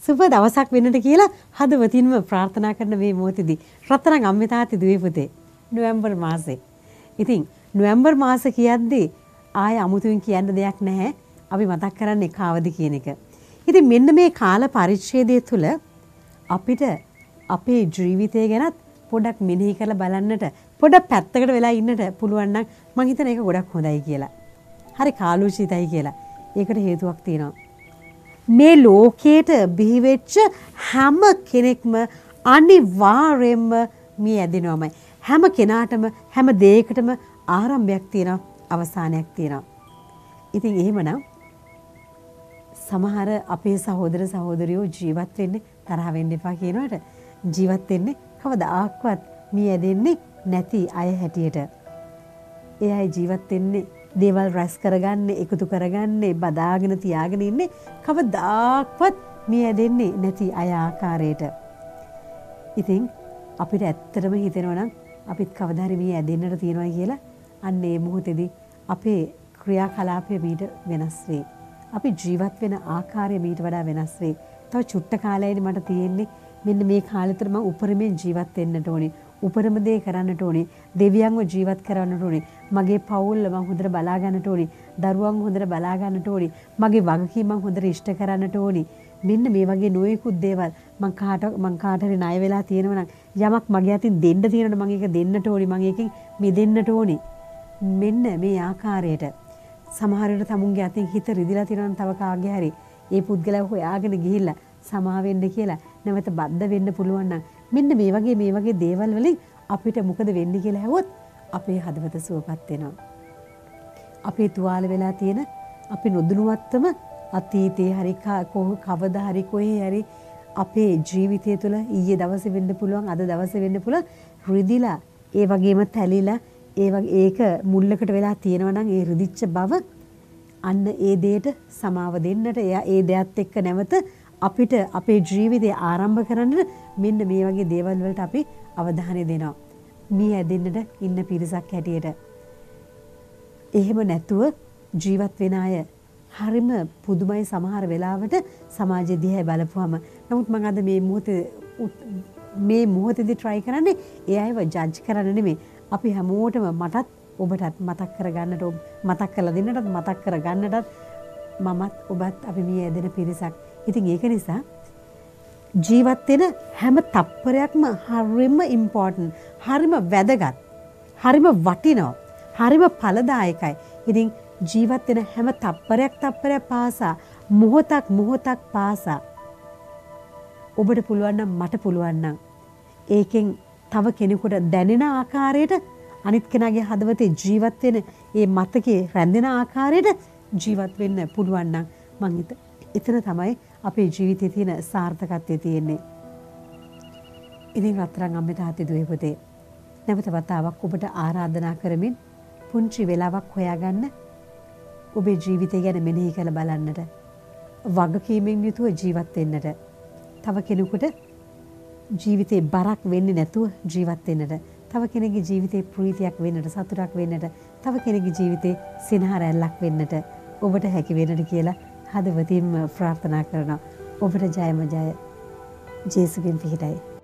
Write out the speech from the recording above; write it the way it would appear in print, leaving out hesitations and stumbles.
සුබ දවසක් වෙන්නට කියලා හදවතින්ම ප්‍රාර්ථනා කරන මේ මොහොතේදී රත්තරන් අම්මේ තාත්තේ දුවේ පුතේ නොවැම්බර් මාසේ. ඉතින් නොවැම්බර් මාස කියද්දී ආය අමුතුවෙන් කියන්න දෙයක් නැහැ. අපි මතක් කරන්නේ කාවද කියන එක. ඉතින් මෙන්න මේ කාල පරිච්ඡේදය තුළ අපිට අපේ ජීවිතය ගැනත් පොඩක් මෙනෙහි කරලා බලන්නට පොඩක් පැත්තකට වෙලා ඉන්නට පුළුවන් නම් මම හිතන එක ගොඩක් හොඳයි කියලා. හරි කාලෝචිතයි කියලා. ඒකට හේතුවක් තියෙනවා. මේ ලෝකයට බිහි වෙච්ච හැම කෙනෙක්ම අනිවාර්යයෙන්ම මේ ඇදෙනවමයි. හැම කෙනාටම හැම දෙයකටම ආරම්භයක් තියෙනවා, අවසානයක් තියෙනවා. ඉතින් එහෙමනම් සමහර අපේ සහෝදර සහෝදරියෝ ජීවත් වෙන්නේ තරහ වෙන්න එපා කියනවට ජීවත් වෙන්නේ කවදාවත් මේ ඇදෙන්නේ නැති අය හැටියට. ඒ අය ජීවත් වෙන්නේ දේවල් රැස් කරගන්නේ, එකතු කරගන්නේ, බදාගෙන තියාගෙන ඉන්නේ කවදාවත් මේ ඇදෙන්නේ නැති අය ආකාරයට. ඉතින් අපිට ඇත්තටම හිතෙනවා නම් අපිත් කවදා හරි මේ ඇදෙන්නට තියනවා කියලා අන්න ඒ මොහොතේදී අපේ ක්‍රියාකලාපය මීට වෙනස් වෙයි. අපි ජීවත් වෙන ආකාරය මීට වඩා වෙනස් වෙයි. තව චුට්ට කාලයයි මට තියෙන්නේ මෙන්න මේ කාලෙ තුර මම උපරිමයෙන් ජීවත් වෙන්නට ඕනේ. උපරිම දේ කරන්නට ඕනේ. දෙවියන්ව ජීවත් කරන්නට ඕනේ. මගේ පවුල මම හොඳට බලා ගන්නට ඕනේ. දරුවන් හොඳට බලා ගන්නට ඕනේ. මගේ වගකීම් මම හොඳට ඉෂ්ට කරන්නට ඕනේ. මෙන්න මේ වගේ නොයෙකුත් දේවල් මං කාට හරි ණය වෙලා තියෙනවා නම් යමක් මගේ අතින් දෙන්න තියෙනවනේ මම ඒක දෙන්නට ඕනේ. මම ඒකෙන් මිදෙන්නට ඕනේ. මෙන්න මේ ආකාරයට සමහර වෙලට තමුන්ගේ අතින් හිත රිදිලා තියෙනවා නම් තව කාගේ හරි ඒ පුද්ගලයා හොයාගෙන ගිහිල්ලා සමා වෙන්න කියලා නැවත බද්ධ වෙන්න පුළුවන් නම් මෙන්න මේ වගේ දේවල් වලින් අපිට මොකද වෙන්නේ කියලා හැවොත් අපේ හදවත සුවපත් වෙනවා. අපේ තුවාල වෙලා තියෙන අපි නොදැනුවත්වම අතීතේ හරි කවදා හරි කොහේ හරි අපේ ජීවිතය තුළ ඊයේ දවසේ වෙන්න පුළුවන් අද දවසේ වෙන්න පුළුවන් රිදිලා ඒ වගේම තැලිලා ඒක මුල්ලකට වෙලා තියෙනවා නම් ඒ රිදිච්ච බව අන්න ඒ දෙයට සමාව දෙන්නට ඒ දෙයත් එක්ක නැවත අපිට අපේ ජීවිතය ආරම්භ කරන්නට මෙන්න මේ වගේ දේවල් වලට අපි අවධානය දෙනවා. මේ ඇදෙන්නට ඉන්න පිරිසක් හැටියට. එහෙම නැතුව ජීවත් වෙන අය හරිම පුදුමයි සමහර වෙලාවට සමාජය දිහා බලපුවම. නමුත් මම අද මේ මොහොතේදී try කරන්නේ ඒ අයව ජජ් කරන්න නෙමෙයි. අපි හැමෝටම මටත් ඔබටත් මතක් කරගන්නට මතක් කරලා දෙන්නටත් මතක් කරගන්නටත් මමත් ඔබත් අපි මේ ඇදෙන පිරිසක්. ඉතින් ඒක නිසා ජීවත් වෙන හැම තප්පරයක්ම හරිම ඉම්පෝටන්ට්, හරිම වැදගත්, හරිම වටිනවා, හරිම ඵලදායකයි. ඉතින් ජීවත් වෙන හැම තප්පරයක් පාසා මොහොතක් පාසා ඔබට පුළුවන් නම් මට පුළුවන් නම් ඒකෙන් තව කෙනෙකුට දැනෙන ආකාරයට අනිත් කෙනාගේ හදවතේ ජීවත් වෙන ඒ මතකයේ රැඳෙන ආකාරයට ජීවත් වෙන්න පුළුවන් නම් මං එතන තමයි අපේ ජීවිතයේ තියෙන සාර්ථකත්වය තියෙන්නේ. ඉතින් රත්තරන් අම්මේ තාත්තේ දුවේ පුතේ නැවත වතාවක් ඔබට ආරාධනා කරමින් පුංචි වෙලාවක් හොයාගන්න ඔබේ ජීවිතය ගැන මෙනෙහි කරලා බලන්නට, වගකීමෙන් යුතුව ජීවත් වෙන්නට, තව කෙනෙකුට ජීවිතේ බරක් වෙන්නේ නැතුව ජීවත් වෙන්නට, තව කෙනෙකුගේ ජීවිතේ ප්‍රීතියක් වෙන්නට, සතුටක් වෙන්නට, තව කෙනෙකුගේ ජීවිතේ සිනහ රැල්ලක් වෙන්නට ඔබට හැකි වෙන්නට කියලා හදවතින්ම ප්‍රාර්ථනා කරනවා. ඔබට ජයම ජය. ජේසුගෙන් පිහිටයි.